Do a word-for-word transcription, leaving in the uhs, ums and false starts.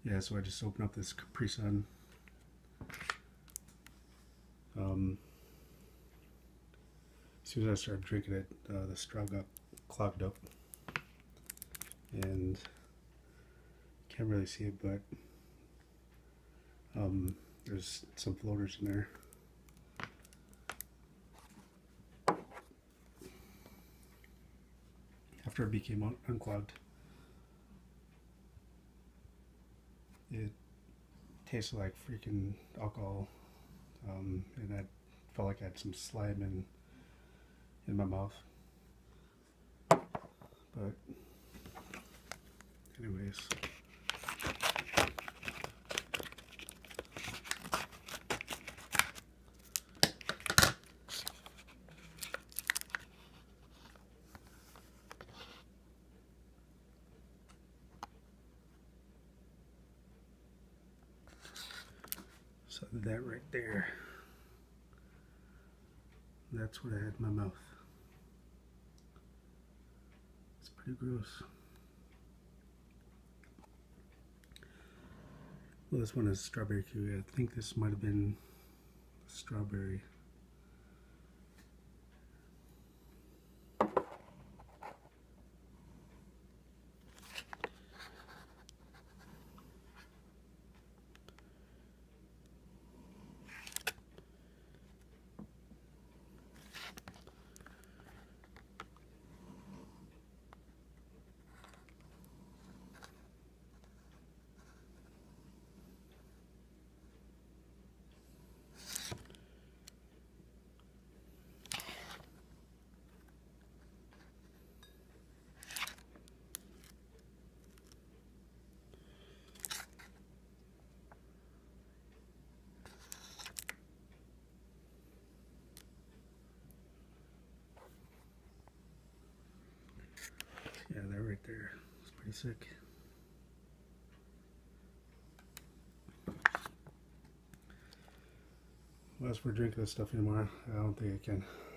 Yeah, so I just opened up this Capri Sun. Um, as soon as I started drinking it, uh, the straw got clogged up, and can't really see it, but um, there's some floaters in there. After it became un unclogged, it tasted like freaking alcohol, um, and I felt like I had some slime in in my mouth. But anyways, so that right there, that's what I had in my mouth. It's pretty gross. Well, this one is strawberry kiwi. I think this might have been strawberry. Yeah, that right there is pretty sick. Well, as for drinking this stuff anymore, I don't think I can.